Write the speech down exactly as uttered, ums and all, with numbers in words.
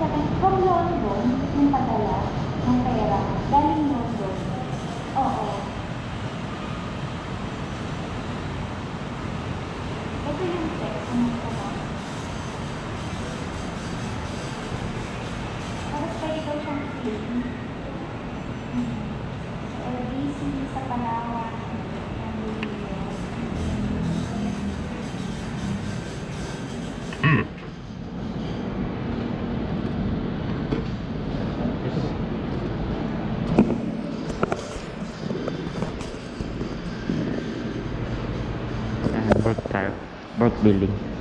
sabihin, from London, yung padala ng pera, galing London. Oo. Ito yung text, ano ito ba? Tapos pwede daw siyang film. L B C sa Palawan. Bulk tayo. Bulk billing.